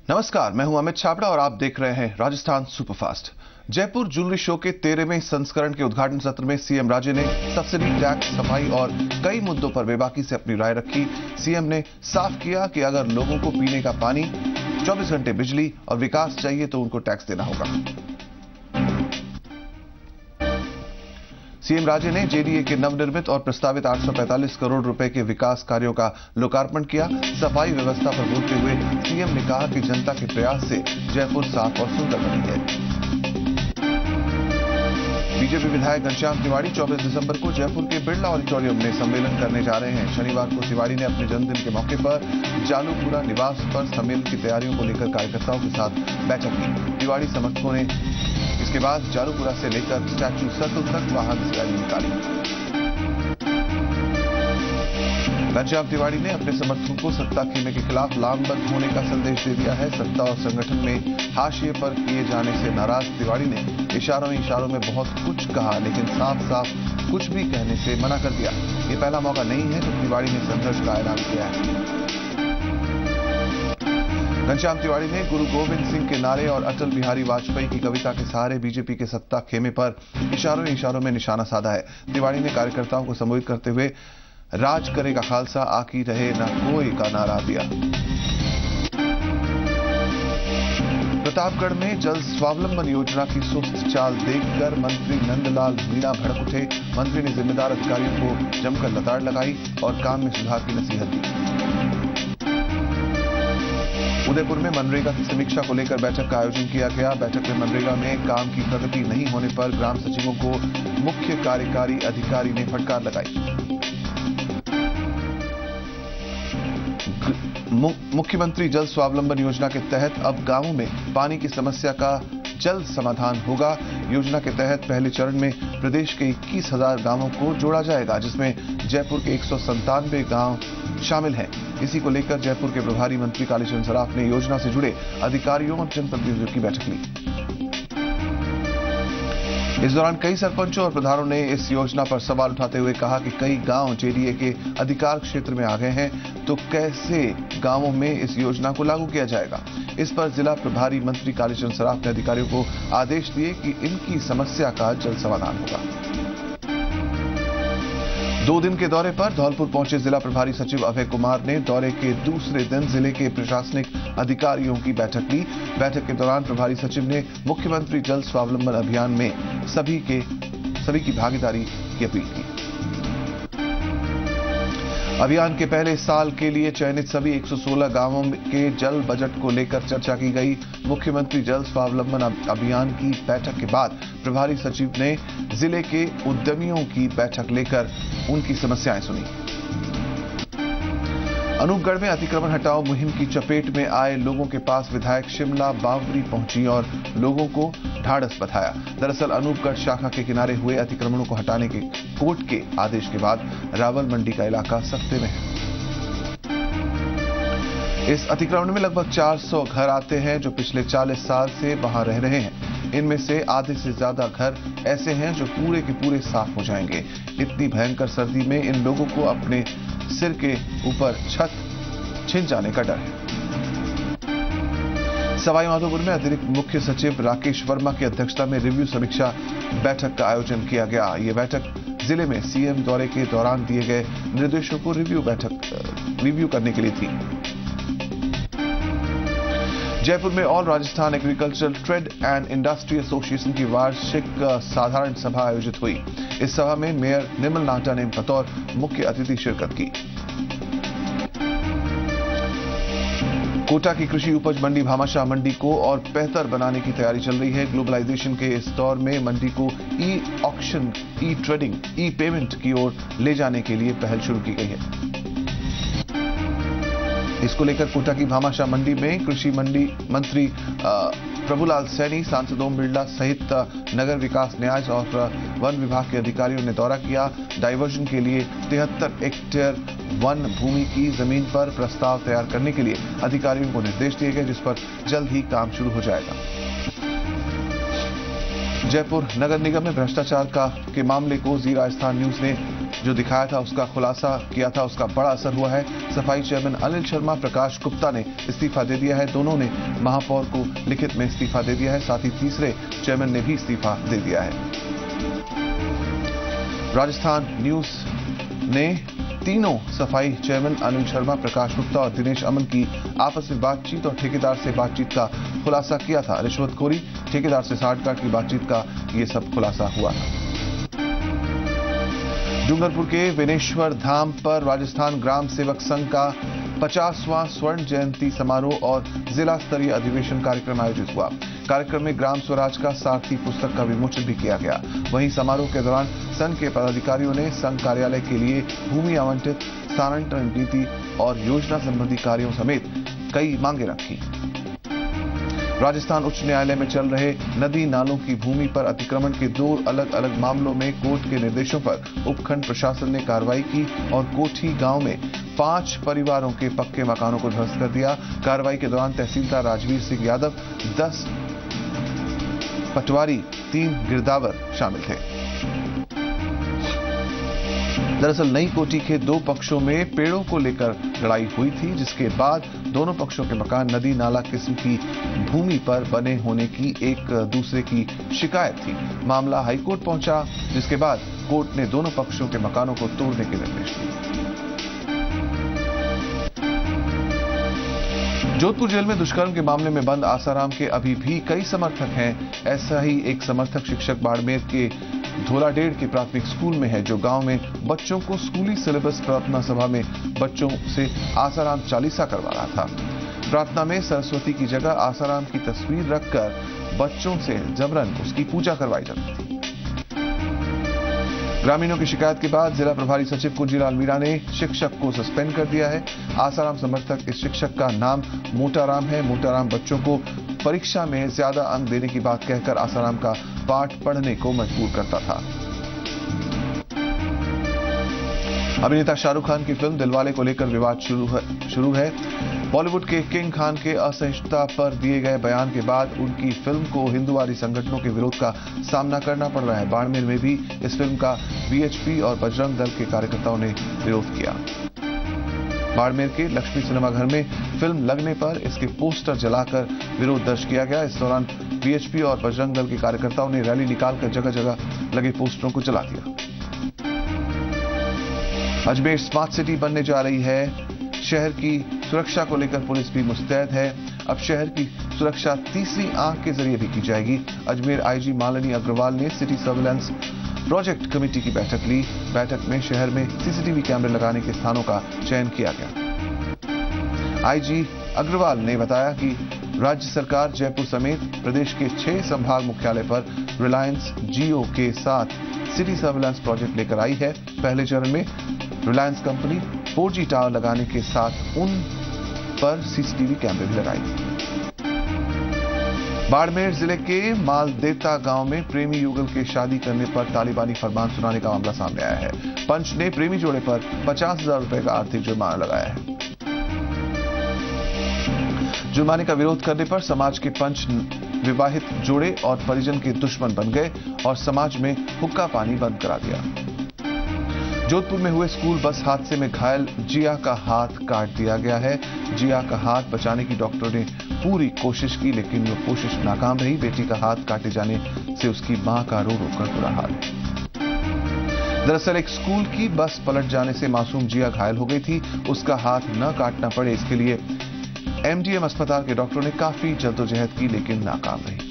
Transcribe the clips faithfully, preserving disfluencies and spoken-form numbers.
नमस्कार, मैं हूं अमित छाबड़ा और आप देख रहे हैं Rajasthan superfast. Jaipur jewellery show के तेरहवें संस्करण के उद्घाटन सत्र में सीएम राजे ने सब्सिडी, टैक्स, सफाई और कई मुद्दों पर बेबाकी से अपनी राय रखी। सीएम ने साफ किया कि अगर लोगों को पीने का पानी, चौबीस घंटे बिजली और विकास चाहिए तो उनको टैक्स देना होगा। सीएम राजे ने जेडीए के नवनिर्मित और प्रस्तावित आठ सौ पैंतालीस करोड़ रुपए के विकास कार्यों का लोकार्पण किया। सफाई व्यवस्था पर बोलते हुए सीएम ने कहा कि जनता के प्रयास से जयपुर साफ और सुंदर बनी है। बीजेपी विधायक घनश्याम तिवारी चौबीस दिसंबर को जयपुर के बिरला ऑडिटोरियम में सम्मेलन करने जा रहे हैं। शनिवार को तिवारी ने अपने जन्मदिन के मौके पर जालूपुरा निवास पर सम्मेलन की तैयारियों को लेकर कार्यकर्ताओं के साथ बैठक की। तिवारी समर्थकों ने इसके बाद जालूपुरा से लेकर स्टैच्यू सर्कल तक वाहन से रैली निकाली। घनश्याम तिवारी ने अपने समर्थकों को सत्ता खेमे के खिलाफ लामबंद होने का संदेश दे दिया है। सत्ता और संगठन में हाशिए पर किए जाने से नाराज तिवारी ने इशारों इशारों में बहुत कुछ कहा, लेकिन साफ साफ कुछ भी कहने से मना कर दिया। ये पहला मौका नहीं है जब तिवारी ने संघर्ष का ऐलान किया है। घनश्याम तिवारी ने गुरु गोविंद सिंह के नारे और अटल बिहारी वाजपेयी की कविता के सहारे बीजेपी के सत्ता खेमे पर इशारों इशारों में निशाना साधा है। तिवारी ने कार्यकर्ताओं को संबोधित करते हुए राज करेगा खालसा, आकी रहे न कोई का नारा दिया। प्रतापगढ़ में जल स्वावलंबन योजना की सुस्त चाल देखकर मंत्री नंदलाल मीणा भड़क उठे। मंत्री ने जिम्मेदार अधिकारियों को जमकर लताड़ लगाई और काम में सुधार की नसीहत दी। उदयपुर में मनरेगा की समीक्षा को लेकर बैठक का आयोजन किया गया। बैठक में मनरेगा में काम की प्रगति नहीं होने पर ग्राम सचिवों को मुख्य कार्यकारी अधिकारी ने फटकार लगाई। मुख्यमंत्री जल स्वावलंबन योजना के तहत अब गांवों में पानी की समस्या का जल्द समाधान होगा। योजना के तहत पहले चरण में प्रदेश के इक्कीस हजार गांवों को जोड़ा जाएगा, जिसमें जयपुर के एक सौ संतानवे गांव शामिल हैं। इसी को लेकर जयपुर के प्रभारी मंत्री कालीचरण सराफ ने योजना से जुड़े अधिकारियों और जनप्रतिनिधियों की बैठक ली। इस दौरान कई सरपंचों और प्रधानों ने इस योजना पर सवाल उठाते हुए कहा कि कई गांव जेडीए के अधिकार क्षेत्र में आ गए हैं, तो कैसे गांवों में इस योजना को लागू किया जाएगा। इस पर जिला प्रभारी मंत्री कालीचरण सराफ ने अधिकारियों को आदेश दिए कि इनकी समस्या का जल्द समाधान होगा। दो दिन के दौरे पर धौलपुर पहुंचे जिला प्रभारी सचिव अभय कुमार ने दौरे के दूसरे दिन जिले के प्रशासनिक अधिकारियों की बैठक ली। बैठक के दौरान प्रभारी सचिव ने मुख्यमंत्री जल स्वावलंबन अभियान में सभी के सभी की भागीदारी की अपील की। अभियान के पहले साल के लिए चयनित सभी एक सौ सोलह गांवों के जल बजट को लेकर चर्चा की गई। मुख्यमंत्री जल स्वावलंबन अभियान की बैठक के बाद प्रभारी सचिव ने जिले के उद्यमियों की बैठक लेकर उनकी समस्याएं सुनी। अनूपगढ़ में अतिक्रमण हटाओ मुहिम की चपेट में आए लोगों के पास विधायक शिमला बावरी पहुंची और लोगों को ढाढ़स बधाया। दरअसल अनूपगढ़ शाखा के किनारे हुए अतिक्रमणों को हटाने के कोर्ट के आदेश के बाद रावल मंडी का इलाका सख्ते में है। इस अतिक्रमण में लगभग चार सौ घर आते हैं जो पिछले चालीस साल से वहां रह रहे हैं। इनमें से आधे से ज्यादा घर ऐसे हैं जो पूरे के पूरे साफ हो जाएंगे। इतनी भयंकर सर्दी में इन लोगों को अपने सिर के ऊपर छत छिन जाने का डर है। सवाई माधोपुर में अतिरिक्त मुख्य सचिव राकेश वर्मा की अध्यक्षता में रिव्यू समीक्षा बैठक का आयोजन किया गया। यह बैठक जिले में सीएम दौरे के दौरान दिए गए निर्देशों को रिव्यू बैठक रिव्यू करने के लिए थी। जयपुर में all Rajasthan agricultural trade and industry association की वार्षिक साधारण सभा आयोजित हुई। इस सभा में मेयर निर्मल नाटा ने बतौर मुख्य अतिथि शिरकत की। कोटा की कृषि उपज मंडी भामाशाह मंडी को और बेहतर बनाने की तैयारी चल रही है। ग्लोबलाइजेशन के इस दौर में मंडी को e auction, e trading, e payment की ओर ले जाने के लिए पहल शुरू की गई है। इसको लेकर कोटा की भामाशाह मंडी में कृषि मंडी मंत्री प्रभुलाल सैनी, सांसद ओम बिरला सहित नगर विकास, न्याय और वन विभाग के अधिकारियों ने दौरा किया। डाइवर्जन के लिए तिहत्तर हेक्टेयर वन भूमि की जमीन पर प्रस्ताव तैयार करने के लिए अधिकारियों को निर्देश दिए गए, जिस पर जल्द ही काम शुरू हो जाएगा। जयपुर नगर निगम में भ्रष्टाचार का के मामले को जी राजस्थान न्यूज ने जो दिखाया था, उसका खुलासा किया था, उसका बड़ा असर हुआ है। सफाई चेयरमैन अनिल शर्मा, प्रकाश गुप्ता ने इस्तीफा दे दिया है। दोनों ने महापौर को लिखित में इस्तीफा दे दिया है। साथ ही तीसरे चेयरमैन ने भी इस्तीफा दे दिया है। राजस्थान न्यूज ने तीनों सफाई चेयरमैन अनिल शर्मा, प्रकाश गुप्ता और दिनेश अमन की आपस में बातचीत और ठेकेदार से बातचीत का खुलासा किया था। रिश्वतखोरी, ठेकेदार से साठगांठ की बातचीत का ये सब खुलासा हुआ था। डूंगरपुर के बेनेश्वर धाम पर राजस्थान ग्राम सेवक संघ का पचासवां स्वर्ण जयंती समारोह और जिला स्तरीय अधिवेशन कार्यक्रम आयोजित हुआ। कार्यक्रम में ग्राम स्वराज का सारथी पुस्तक का विमोचन भी किया गया। वहीं समारोह के दौरान संघ के पदाधिकारियों ने संघ कार्यालय के लिए भूमि आवंटित, स्थानांतरण नीति और योजना संबंधी कार्यों समेत कई मांगे रखी। राजस्थान उच्च न्यायालय में चल रहे नदी नालों की भूमि पर अतिक्रमण के दो अलग अलग मामलों में कोर्ट के निर्देशों पर उपखंड प्रशासन ने कार्रवाई की और कोठी गांव में पांच परिवारों के पक्के मकानों को ध्वस्त कर दिया। कार्रवाई के दौरान तहसीलदार राजवीर सिंह यादव, दस पटवारी, तीन गिरदावर शामिल थे। दरअसल नई कोठी के दो पक्षों में पेड़ों को लेकर लड़ाई हुई थी, जिसके बाद दोनों पक्षों के मकान नदी नाला किस्म की भूमि पर बने होने की एक दूसरे की शिकायत थी। मामला हाईकोर्ट पहुंचा, जिसके बाद कोर्ट ने दोनों पक्षों के मकानों को तोड़ने के निर्देश दिए। जोधपुर जेल में दुष्कर्म के मामले में बंद आसाराम के अभी भी कई समर्थक हैं। ऐसा ही एक समर्थक शिक्षक बाड़मेर के धोलाडेड़ के प्राथमिक स्कूल में है, जो गांव में बच्चों को स्कूली सिलेबस प्रार्थना सभा में बच्चों से आसाराम चालीसा करवा रहा था। प्रार्थना में सरस्वती की जगह आसाराम की तस्वीर रखकर बच्चों से जबरन उसकी पूजा करवाई जाती थी। ग्रामीणों की शिकायत के बाद जिला प्रभारी सचिव कुंजीलाल मीणा ने शिक्षक को सस्पेंड कर दिया है। आसाराम समर्थक इस शिक्षक का नाम मोटाराम है। मोटाराम बच्चों को परीक्षा में ज्यादा अंक देने की बात कहकर आसाराम का पाठ पढ़ने को मजबूर करता था। अभिनेता शाहरुख खान की फिल्म दिलवाले को लेकर विवाद शुरू है, शुरू है। बॉलीवुड के किंग खान के असहिष्णुता पर दिए गए बयान के बाद उनकी फिल्म को हिंदूवादी संगठनों के विरोध का सामना करना पड़ रहा है। बाड़मेर में भी इस फिल्म का बीएचपी और बजरंग दल के कार्यकर्ताओं ने विरोध किया। बाड़मेर के लक्ष्मी सिनेमा घर में फिल्म लगने पर इसके पोस्टर जलाकर विरोध दर्ज किया गया। इस दौरान बीएचपी और बजरंग दल के कार्यकर्ताओं ने रैली निकालकर जगह जगह लगे पोस्टरों को जला दिया। अजमेर स्मार्ट सिटी बनने जा रही है। शहर की सुरक्षा को लेकर पुलिस भी मुस्तैद है। अब शहर की सुरक्षा तीसरी आंख के जरिए भी की जाएगी। अजमेर आईजी मालिनी अग्रवाल ने सिटी सर्विलांस प्रोजेक्ट कमेटी की बैठक ली। बैठक में शहर में सीसीटीवी कैमरे लगाने के स्थानों का चयन किया गया। आईजी अग्रवाल ने बताया कि राज्य सरकार जयपुर समेत प्रदेश के छह संभाग मुख्यालय पर रिलायंस जियो के साथ सिटी सर्विलांस प्रोजेक्ट लेकर आई है। पहले चरण में Reliance company four G tower लगाने के साथ उन पर सीसीटीवी कैमरे भी लगाएगी। बाड़मेर जिले के मालदेता गांव में प्रेमी युगल के शादी करने पर तालिबानी फरमान सुनाने का मामला सामने आया है। पंच ने प्रेमी जोड़े पर पचास हजार रुपए का आर्थिक जुर्माना लगाया है। जुर्माने का विरोध करने पर समाज के पंच विवाहित जोड़े और परिजन के दुश्मन बन गए और समाज में हुक्का पानी बंद करा दिया। जोधपुर में हुए स्कूल बस हादसे में घायल जिया का हाथ काट दिया गया है। जिया का हाथ बचाने की डॉक्टरों ने पूरी कोशिश की, लेकिन वो कोशिश नाकाम रही। बेटी का हाथ काटे जाने से उसकी मां का रो रो कर बुरा हाल है। दरअसल एक स्कूल की बस पलट जाने से मासूम जिया घायल हो गई थी। उसका हाथ न काटना पड़े, इसके लिए एमडीएम अस्पताल के डॉक्टरों ने काफी जद्दोजहद की, लेकिन नाकाम रही।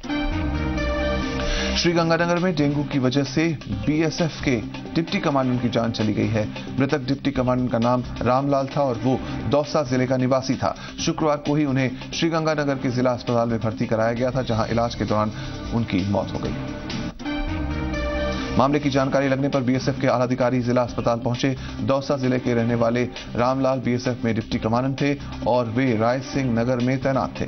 श्रीगंगानगर में डेंगू की वजह से बीएसएफ के डिप्टी कमांडेंट की जान चली गई है। मृतक डिप्टी कमांडेंट का नाम रामलाल था और वो दौसा जिले का निवासी था। शुक्रवार को ही उन्हें श्रीगंगानगर के जिला अस्पताल में भर्ती कराया गया था, जहां इलाज के दौरान उनकी मौत हो गई। मामले की जानकारी लगने पर बीएसएफ के आला अधिकारी जिला अस्पताल पहुंचे। दौसा जिले के रहने वाले रामलाल बीएसएफ में डिप्टी कमांडेंट थे और वे राय सिंह नगर में तैनात थे।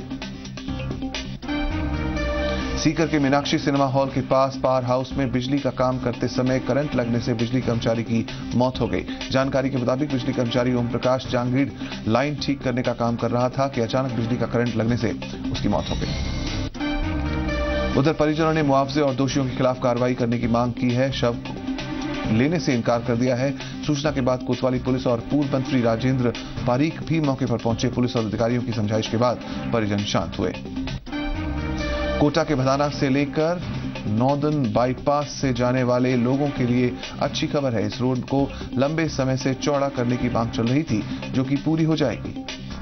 सीकर के मीनाक्षी सिनेमा हॉल के पास पावर हाउस में बिजली का काम करते समय करंट लगने से बिजली कर्मचारी की मौत हो गई। जानकारी के मुताबिक बिजली कर्मचारी ओम प्रकाश जांगीड़ लाइन ठीक करने का काम कर रहा था कि अचानक बिजली का करंट लगने से उसकी मौत हो गई। उधर परिजनों ने मुआवजे और दोषियों के खिलाफ कार्रवाई करने की मांग की है। शव लेने से इनकार कर दिया है। सूचना के बाद कोतवाली पुलिस और पूर्व मंत्री राजेंद्र पारीक भी मौके पर पहुंचे। पुलिस और अधिकारियों की समझाइश के बाद परिजन शांत हुए। कोटा के भदाना से लेकर नॉर्दर्न बाईपास से जाने वाले लोगों के लिए अच्छी खबर है। इस रोड को लंबे समय से चौड़ा करने की मांग चल रही थी, जो कि पूरी हो जाएगी।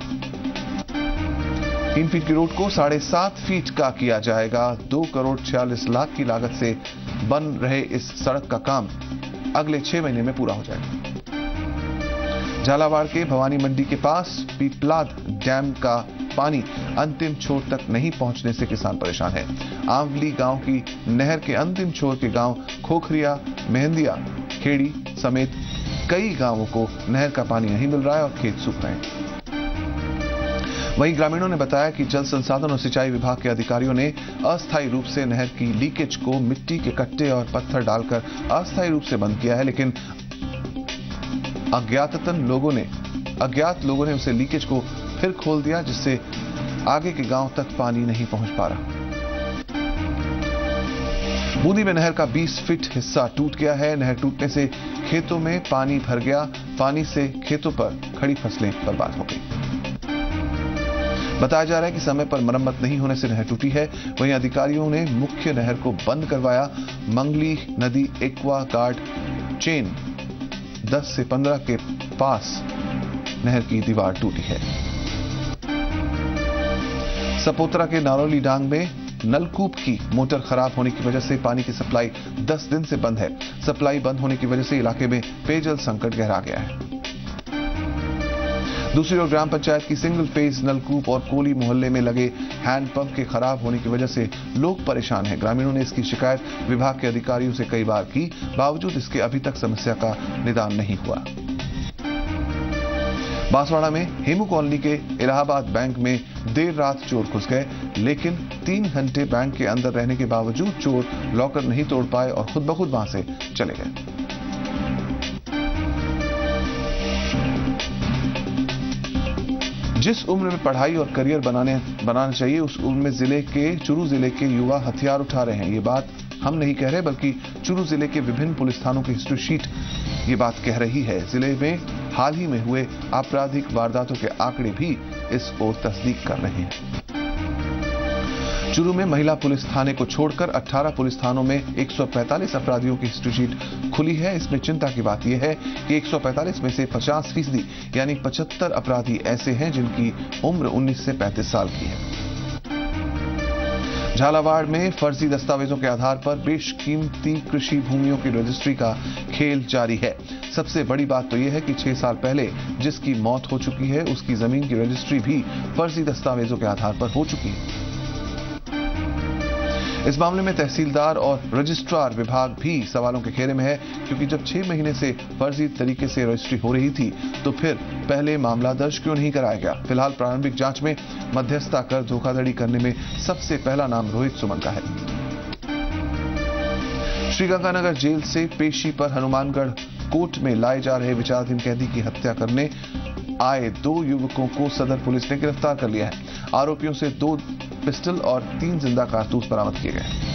तीन फीट की रोड को साढ़े सात फीट का किया जाएगा। दो करोड़ छियालीस लाख की लागत से बन रहे इस सड़क का काम अगले छह महीने में पूरा हो जाएगा। झालावाड़ के भवानी मंडी के पास पीपलाद डैम का पानी अंतिम छोर तक नहीं पहुंचने से किसान परेशान है। आंवली गांव की नहर के अंतिम छोर के गांव खोखरिया, मेहंदिया, खेड़ी समेत कई गांवों को नहर का पानी नहीं मिल रहा है और खेत सूख रहे हैं। वहीं ग्रामीणों ने बताया कि जल संसाधन और सिंचाई विभाग के अधिकारियों ने अस्थायी रूप से नहर की लीकेज को मिट्टी के कट्टे और पत्थर डालकर अस्थायी रूप से बंद किया है, लेकिन अज्ञातन लोगों ने अज्ञात लोगों ने उसे लीकेज को फिर खोल दिया, जिससे आगे के गांव तक पानी नहीं पहुंच पा रहा। बूंदी में नहर का बीस फीट हिस्सा टूट गया है। नहर टूटने से खेतों में पानी भर गया। पानी से खेतों पर खड़ी फसलें बर्बाद हो गई। बताया जा रहा है कि समय पर मरम्मत नहीं होने से नहर टूटी है। वहीं अधिकारियों ने मुख्य नहर को बंद करवाया। मंगली नदी एक्वा गार्ड चेन दस से पंद्रह के पास नहर की दीवार टूटी है। सपोतरा के नारौली डांग में नलकूप की मोटर खराब होने की वजह से पानी की सप्लाई दस दिन से बंद है। सप्लाई बंद होने की वजह से इलाके में पेयजल संकट गहरा गया है। दूसरी ओर ग्राम पंचायत की सिंगल फेज नलकूप और कोली मोहल्ले में लगे हैंडपंप के खराब होने की वजह से लोग परेशान हैं। ग्रामीणों ने इसकी शिकायत विभाग के अधिकारियों से कई बार की, बावजूद इसके अभी तक समस्या का निदान नहीं हुआ। बांसवाड़ा में हेमू कॉलोनी के इलाहाबाद बैंक में देर रात चोर घुस गए, लेकिन तीन घंटे बैंक के अंदर रहने के बावजूद चोर लॉकर नहीं तोड़ पाए और खुद ब खुद वहां से चले गए। जिस उम्र में पढ़ाई और करियर बनाने बनाना चाहिए, उस उम्र में जिले के चुरू जिले के युवा हथियार उठा रहे हैं। ये बात हम नहीं कह रहे, बल्कि चुरू जिले के विभिन्न पुलिस थानों की हिस्ट्री शीट ये बात कह रही है। जिले में हाल ही में हुए आपराधिक वारदातों के आंकड़े भी इस ओर तस्दीक कर रहे हैं। चुरू में महिला पुलिस थाने को छोड़कर अठारह पुलिस थानों में एक सौ पैंतालीस अपराधियों की हिस्ट्री शीट खुली है। इसमें चिंता की बात यह है कि एक सौ पैंतालीस में से पचास फीसदी यानी पचहत्तर अपराधी ऐसे हैं जिनकी उम्र उन्नीस से पैंतीस साल की है। झालावाड़ में फर्जी दस्तावेजों के आधार पर बेशकीमती कृषि भूमियों की रजिस्ट्री का खेल जारी है। सबसे बड़ी बात तो यह है कि छह साल पहले जिसकी मौत हो चुकी है, उसकी जमीन की रजिस्ट्री भी फर्जी दस्तावेजों के आधार पर हो चुकी है। इस मामले में तहसीलदार और रजिस्ट्रार विभाग भी सवालों के घेरे में है, क्योंकि जब छह महीने से फर्जी तरीके से रजिस्ट्री हो रही थी तो फिर पहले मामला दर्ज क्यों नहीं कराया गया। फिलहाल प्रारंभिक जांच में मध्यस्थता कर धोखाधड़ी करने में सबसे पहला नाम रोहित सुमन का है। श्रीगंगानगर जेल से पेशी पर हनुमानगढ़ कोर्ट में लाए जा रहे विचाराधीन कैदी की हत्या करने आए दो युवकों को सदर पुलिस ने गिरफ्तार कर लिया है। आरोपियों से दो पिस्टल और तीन जिंदा कारतूस बरामद किए गए।